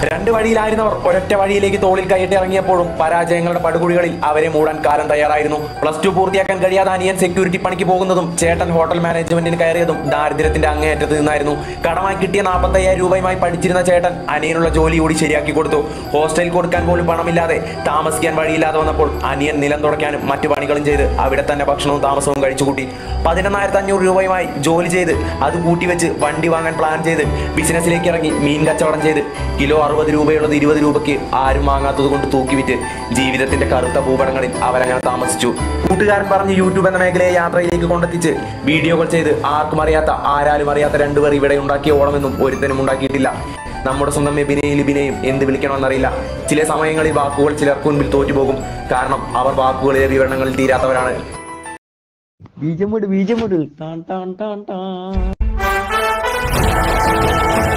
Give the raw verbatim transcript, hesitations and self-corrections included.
രണ്ട് വഴിയിലായിരുന്നവർ ഒരൊറ്റ വഴിയിലേക്ക് തോളിൽ കൈയിട്ട് ഇറങ്ങിയപ്പോഴും പരാജയങ്ങളുടെ പടുകുഴികളിൽ അവരെ മൂടാൻ കാലം തയ്യാറായിരുന്നു. പ്ലസ് ടു പൂർത്തിയാക്കാൻ കഴിയാതെ അനിയൻ സെക്യൂരിറ്റി പണിക്ക് പോകുന്നതും ചേട്ടൻ ഹോട്ടൽ മാനേജ്മെന്റിന് കയറിയതും ദാരിദ്ര്യത്തിന്റെ അങ്ങേയറ്റത്ത് നിന്നായിരുന്നു. കടമായി കിട്ടിയ നാൽപ്പത്തി അയ്യായിരം രൂപയുമായി പഠിച്ചിരുന്ന ചേട്ടൻ അനിയനുള്ള ജോലി കൂടി ശരിയാക്കി കൊടുത്തു. ഹോസ്റ്റലിൽ കൊടുക്കാൻ പോലും പണമില്ലാതെ താമസിക്കാൻ വഴിയില്ലാതെ വന്നപ്പോൾ അനിയൻ നിലം തുടയ്ക്കാനും മറ്റു പണികളും ചെയ്ത് അവിടെ തന്നെ ഭക്ഷണവും താമസവും കഴിച്ചുകൂട്ടി. പതിനൊന്നായിരത്തി അഞ്ഞൂറ് രൂപയുമായി ജോലി ചെയ്ത് അത് കൂട്ടിവെച്ച് വണ്ടി വാങ്ങാൻ പ്ലാൻ ചെയ്ത് ബിസിനസ്സിലേക്ക് ഇറങ്ങി മീൻ കച്ചവടം ചെയ്ത് കിലോ അറുപത് രൂപയുള്ളത് ഇരുപത് രൂപയ്ക്ക് ആരും വാങ്ങാത്തത് കൊണ്ട് തൂക്കിവിറ്റ് ജീവിതത്തിന്റെ കറുത്ത ഭൂപടങ്ങളിൽ അവരങ്ങനെ താമസിച്ചു. കൂട്ടുകാരൻ പറഞ്ഞ് യൂട്യൂബ് എന്ന മേഖലയെ യാത്രയിലേക്ക് കൊണ്ടെത്തിച്ച് വീഡിയോകൾ ചെയ്ത് ആർക്കും അറിയാത്ത ആരാലും അറിയാത്ത രണ്ടുപേർ ഇവിടെ ഉണ്ടാക്കിയ ഓളമെന്നും ഒരുത്തനും ഉണ്ടാക്കിയിട്ടില്ല. നമ്മുടെ സ്വന്തം എബിനെയും ലിബിനെയും എന്ത് വിളിക്കണമെന്നറിയില്ല. ചില സമയങ്ങളിൽ വാക്കുകൾ ചിലർക്ക് മുൻപിൽ തോറ്റുപോകും. കാരണം അവർ വാക്കുകളിലെ വിവരണങ്ങളിൽ തീരാത്തവരാണ്. ബീജം വിട് ബീജം വിട് ടാൻ ടാൻ ടാൻ ടാൻ